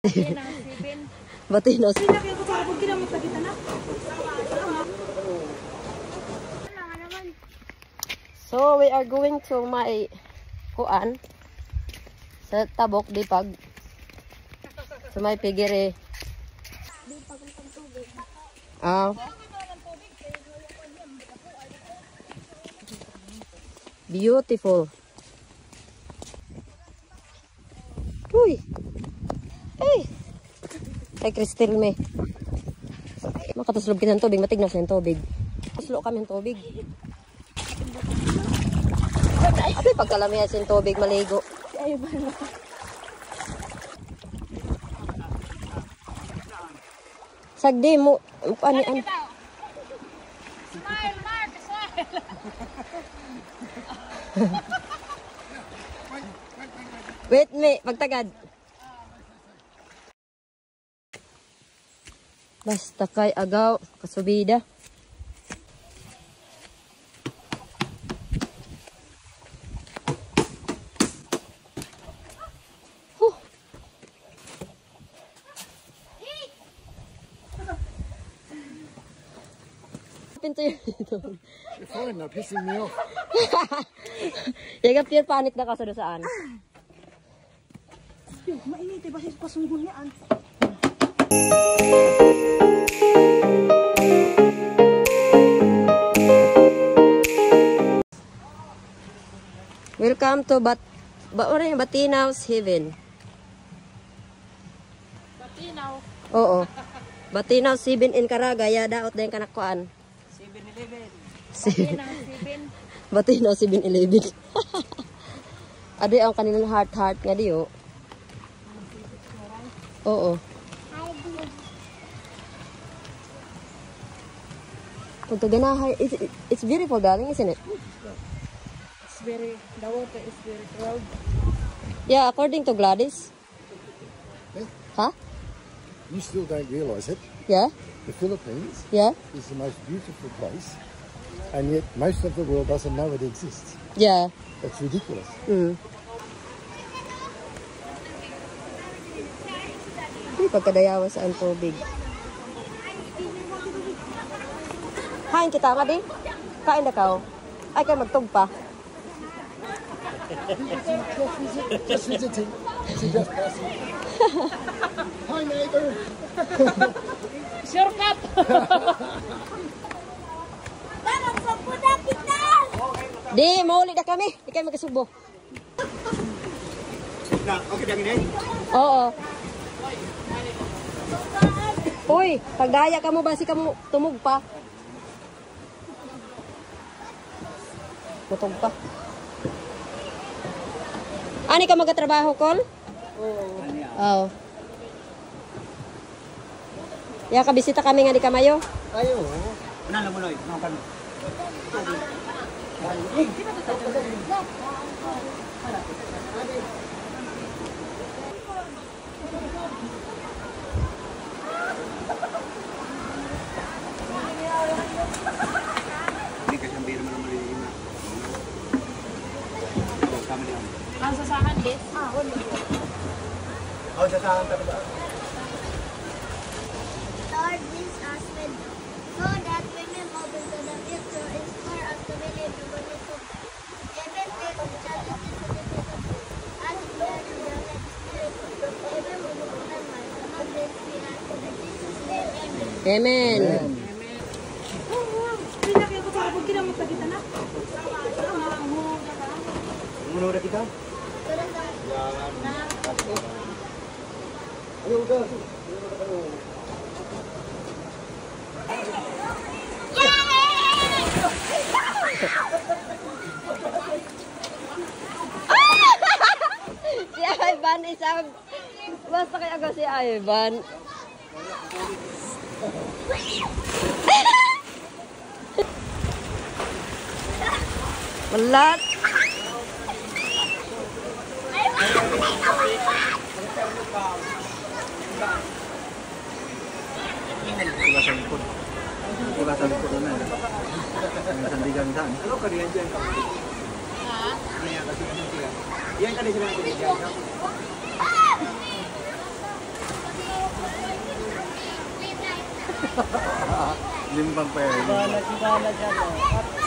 Batinos. So we are going to my kuan sa Tabok Dipag. So may pigiri. Beautiful. Uy. Hey. Kay Crystal me. Makataslog kita ng tubig, matignas na yung tubig. Taslo kami ng tubig. Abi pagkalamihan sa tubig maligo. Sagdi mo ani. Smile, Mark, smile. Wait me, pagtagad. Basta kay agaw kasubida. Pinto yun dito. You're fine now, pissing me off. Yaga pure panic na ka sa dosaan. Mainit ba siya pasunggol niyaan? Welcome to Batinaw's Heaven. Batinaw. Oo. Batinaw's Heaven in Caraga, ya daot din kanakuan. 7-Eleven. Batinaw's 7-Eleven. Adi ang kanilang heart nga di oh. Oo. Pagkaganahay, it's beautiful darling, isn't it? The water is very cold. Yeah, according to Gladys. Huh? You still don't realise it. Yeah? The Philippines is the most beautiful place, and yet most of the world doesn't know it exists. Yeah. That's ridiculous. Hindi pagkadayawa sa ang tubig. Kain kita nga di? Kain na ka. Ay kayo magtugpa. Just visiting. She's just passing. Hi neighbour. Shortcut! Di, mauli na kami. Di kayo magkasubo. Okay, lang ini. Oo. Uy, pagdaya ka mo basi ka mo tumug pa. Butog pa. Ani ka magatrabaho, Col? Oo. Ya, kabisita kami nga di Kamayo. Ayo. Nala mo loy, no kami. Ini kasi biro mo naman yung Ang sasahan is? Sasahan talaga. Lord, this husband, so that we may move into the future is for us to believe the goodness of even faith and charity to the people, as we are in the Holy Spirit, even when we can mind, among this we ask in Jesus' name, amen. Amen. Pinakita ko sa pagkira mo sa kita na. Muna udah kita. Ayo udah. Si Ivan isang basta kay aga si Ivan. Malat. iba sa likod. Iba sa likod na. Ang sandigan saan? Ano ka diyan diyan ka? Ha? Diyan kasi diyan. Yan ka diyan ka diyan. Limbang pa yan. Ibalag, ibalag yan. Oh.